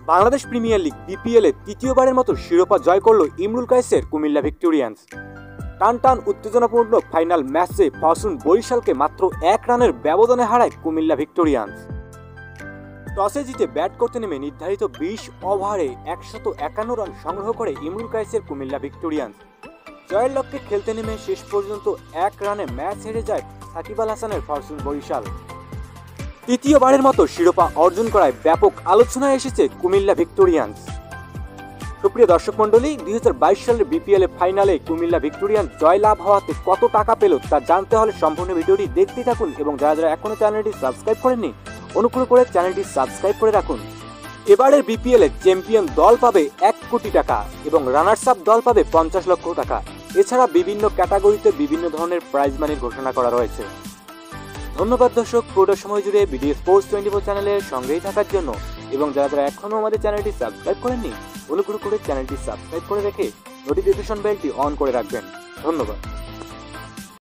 Bangladesh premier league BPL এ তৃতীয়বারের মতো শিরোপা জয় করল ইমরুল কায়েসের কুমিল্লা ভিক্টোরিয়ান্স। টান টান উত্তেজনাপূর্ণ ফাইনাল ম্যাচে ফরচুন বরিশালকে মাত্র 1 রানের ব্যবধানে হারায় কুমিল্লা ভিক্টোরিয়ান্স। টসে জিতে ব্যাট করতে নেমে নির্ধারিত 20 ওভারে 151 রান সংগ্রহ করে ইমরুল কায়েসের কুমিল্লা ভিক্টোরিয়ান্স। জয়ের লক্ষ্যে খেলতে নেমে শেষ পর্যন্ত 1 রানে ম্যাচ হেরে যায় সাকিব আল হাসানের ফরচুন বরিশাল। তৃতীয়বারের মতো শিরোপা অর্জন করায় ব্যাপক আলোচনায় এসেছে কুমিল্লা ভিক্টোরিয়ান্স। সুপ্রিয় দর্শক মণ্ডলী, 2022 সালের বিপিএল ফাইনালে কুমিল্লা ভিক্টোরিয়ান্স জয়লাভ হওয়াতে কত টাকা পেল তা জানতে হলে সম্পূর্ণ ভিডিওটি দেখতে থাকুন এবং যারা যারা এখনো চ্যানেলটি সাবস্ক্রাইব করেননি অনুগ্রহ করে চ্যানেলটি সাবস্ক্রাইব করে রাখুন। এবারের বিপিএল এ চ্যাম্পিয়ন দল পাবে 1 কোটি টাকা এবং রানার্স আপ দল পাবে 50 লক্ষ টাকা। এছাড়া বিভিন্ন ক্যাটাগরিতে বিভিন্ন ধরনের প্রাইজ মানি ঘোষণা করা রয়েছে। ধন্যবাদ দর্শক, পুরোটা সময় জুড়ে বিডি স্পোর্টস 24 চ্যানেলের সঙ্গেই থাকার জন্য এবং যারা যারা এখনও আমাদের চ্যানেলটি সাবস্ক্রাইব করেননি অনুগ্রহ করে চ্যানেলটি সাবস্ক্রাইব করে রেখে নোটিফিকেশন বেলটি অন করে রাখবেন। ধন্যবাদ।